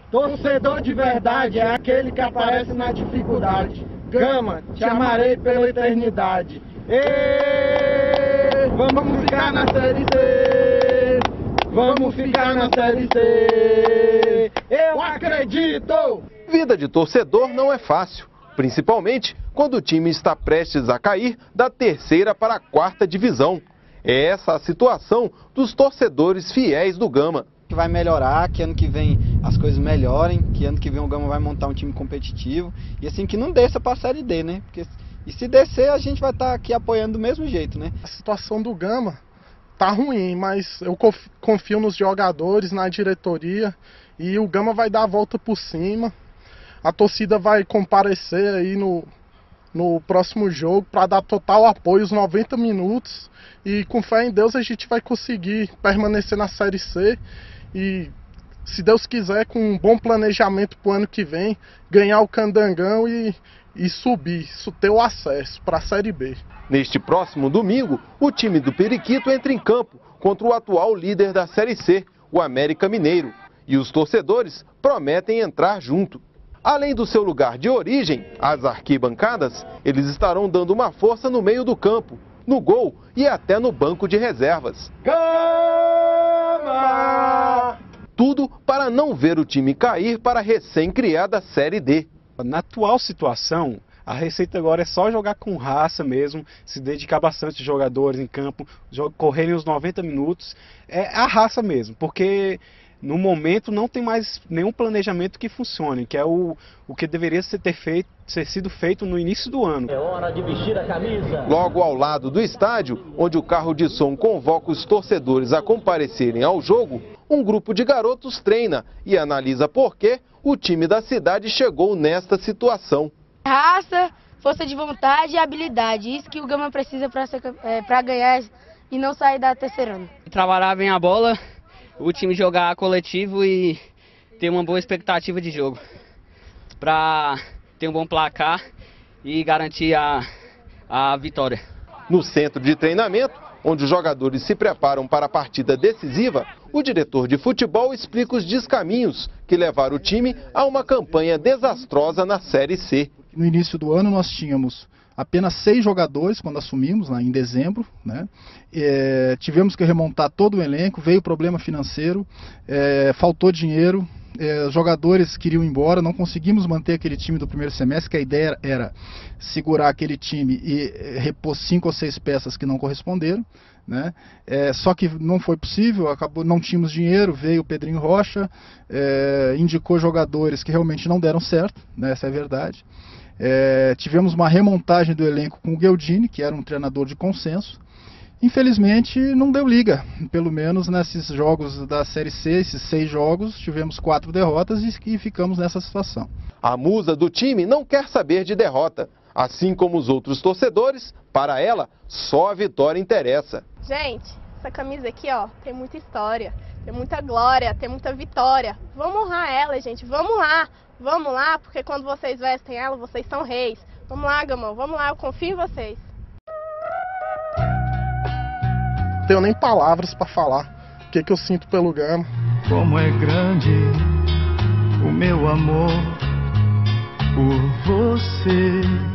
Torcedor de verdade é aquele que aparece na dificuldade. Gama, te amarei pela eternidade. Vamos ficar na Série C. Vamos ficar na Série C. Eu acredito! Vida de torcedor não é fácil, principalmente quando o time está prestes a cair da 3ª para a 4ª divisão. É essa a situação dos torcedores fiéis do Gama. Que vai melhorar, que ano que vem as coisas melhorem, que ano que vem o Gama vai montar um time competitivo e assim que não desça para a Série D, né? Porque e se descer a gente vai estar aqui apoiando do mesmo jeito, né? A situação do Gama tá ruim, mas eu confio nos jogadores, na diretoria e o Gama vai dar a volta por cima. A torcida vai comparecer aí no próximo jogo para dar total apoio os 90 minutos e com fé em Deus a gente vai conseguir permanecer na Série C e, se Deus quiser, com um bom planejamento para o ano que vem, ganhar o Candangão e subir, ter o acesso para a Série B. Neste próximo domingo, o time do Periquito entra em campo contra o atual líder da Série C, o América Mineiro. E os torcedores prometem entrar junto. Além do seu lugar de origem, as arquibancadas, eles estarão dando uma força no meio do campo, no gol e até no banco de reservas. Gama! Tudo para não ver o time cair para a recém-criada Série D. Na atual situação, a receita agora é só jogar com raça mesmo, se dedicar bastante jogadores em campo, correrem os 90 minutos. É a raça mesmo, porque no momento não tem mais nenhum planejamento que funcione, que é o que deveria ter sido feito no início do ano. É hora de vestir a camisa. Logo ao lado do estádio, onde o carro de som convoca os torcedores a comparecerem ao jogo, um grupo de garotos treina e analisa por que o time da cidade chegou nesta situação. Raça, força de vontade e habilidade, isso que o Gama precisa para ganhar e não sair da terceira ano. Trabalhar bem a bola, o time jogar coletivo e ter uma boa expectativa de jogo, para ter um bom placar e garantir a vitória. No centro de treinamento, onde os jogadores se preparam para a partida decisiva, o diretor de futebol explica os descaminhos que levaram o time a uma campanha desastrosa na Série C. No início do ano nós tínhamos apenas 6 jogadores quando assumimos, em dezembro, né? Tivemos que remontar todo o elenco, veio problema financeiro, faltou dinheiro, os jogadores queriam ir embora, não conseguimos manter aquele time do primeiro semestre, que a ideia era segurar aquele time e repor 5 ou 6 peças que não corresponderam, né? Só que não foi possível, não tínhamos dinheiro, veio o Pedrinho Rocha, indicou jogadores que realmente não deram certo, né? Essa é a verdade. Tivemos uma remontagem do elenco com o Gueldini, que era um treinador de consenso. Infelizmente não deu liga, pelo menos nesses jogos da Série C, esses 6 jogos, tivemos 4 derrotas e ficamos nessa situação. A musa do time não quer saber de derrota, assim como os outros torcedores, para ela só a vitória interessa. Gente, essa camisa aqui, ó, tem muita história, tem muita glória, tem muita vitória. Vamos honrar ela, gente, vamos lá, porque quando vocês vestem ela, vocês são reis. Vamos lá, Gamão, vamos lá, eu confio em vocês. Não tenho nem palavras para falar o que eu sinto pelo Gama. Como é grande o meu amor por você.